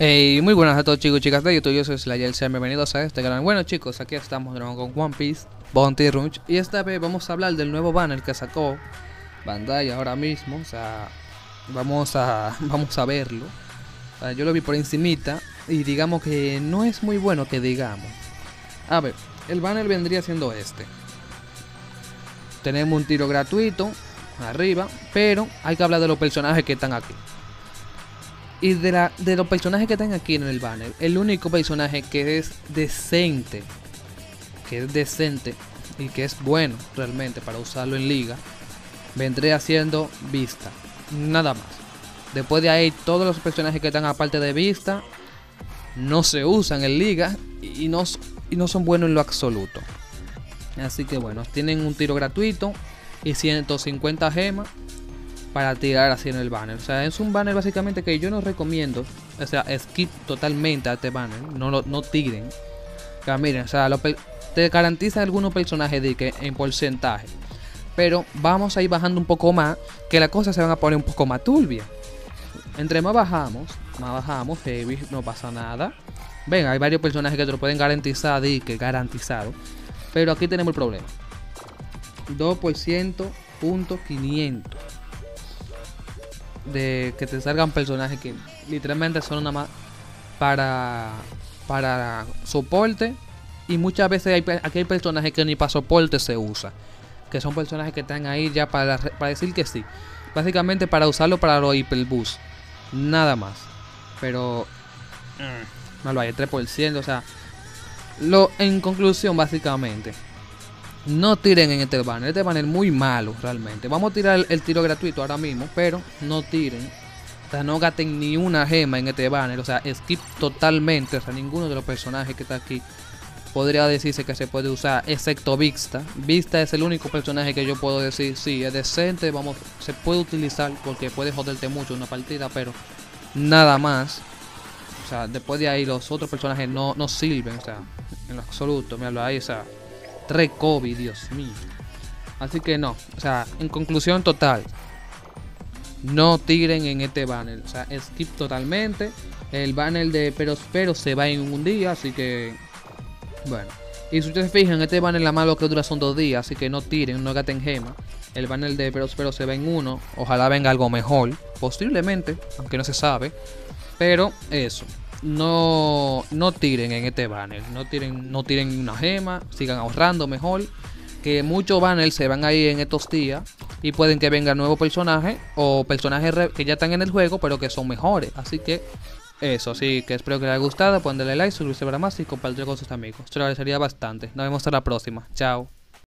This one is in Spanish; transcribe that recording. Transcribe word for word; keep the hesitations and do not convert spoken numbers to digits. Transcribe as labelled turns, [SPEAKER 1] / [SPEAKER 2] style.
[SPEAKER 1] Hey, muy buenas a todos chicos y chicas de YouTube, yo soy Slayer, sean bienvenidos a este canal. Bueno chicos, aquí estamos de nuevo con One Piece Bounty Rush. Y esta vez vamos a hablar del nuevo banner que sacó Bandai ahora mismo. O sea, vamos a, vamos a verlo. O sea, yo lo vi por encimita y digamos que no es muy bueno que digamos. A ver, el banner vendría siendo este. Tenemos un tiro gratuito arriba, pero hay que hablar de los personajes que están aquí. Y de, la, de los personajes que están aquí en el banner, el único personaje que es decente, que es decente y que es bueno realmente para usarlo en liga, vendría siendo Vista, nada más. Después de ahí, todos los personajes que están aparte de Vista no se usan en liga y no, y no son buenos en lo absoluto. Así que bueno, tienen un tiro gratuito y ciento cincuenta gemas para tirar así en el banner. O sea, es un banner básicamente que yo no recomiendo. O sea, skip totalmente a este banner. No lo no tiren. O sea, miren, o sea, lo, te garantiza algunos personajes de que en porcentaje. Pero vamos a ir bajando un poco más, que las cosas se van a poner un poco más turbias. Entre más bajamos, más bajamos, heavy, no pasa nada. Ven, hay varios personajes que te lo pueden garantizar, de que garantizado. Pero aquí tenemos el problema. dos por ciento punto quinientos de que te salgan personajes que literalmente son nada más para para soporte, y muchas veces hay, aquí hay personajes que ni para soporte se usa, que son personajes que están ahí ya para, para decir que sí, básicamente para usarlo para los hiperboost, nada más. Pero mm, no lo hay, tres por ciento. O sea, lo, en conclusión, básicamente no tiren en este banner. Este banner es muy malo realmente. Vamos a tirar el, el tiro gratuito ahora mismo, pero no tiren. O sea, no gasten ni una gema en este banner. O sea, skip totalmente. O sea, ninguno de los personajes que está aquí podría decirse que se puede usar, excepto Vista. Vista es el único personaje que yo puedo decir, sí, es decente, vamos, se puede utilizar porque puede joderte mucho una partida, pero nada más. O sea, después de ahí los otros personajes no, no sirven, o sea, en lo absoluto. Míralo ahí, o sea, tres COVID, Dios mío. Así que no, o sea, en conclusión total, no tiren en este banner. O sea, skip totalmente. El banner de Perospero se va en un día, así que bueno. Y si ustedes se fijan, este banner la malo que dura son dos días, así que no tiren, no gasten gema. El banner de Perospero se va en uno. Ojalá venga algo mejor, posiblemente, aunque no se sabe. Pero eso, no, no tiren en este banner, no tiren, no tiren una gema, sigan ahorrando mejor, que muchos banners se van a ir en estos días y pueden que vengan nuevos personajes o personajes que ya están en el juego pero que son mejores. Así que eso, sí, que espero que les haya gustado, pueden darle like, suscribirse para más y compartir con sus amigos. Esto lo agradecería bastante. Nos vemos hasta la próxima, chao.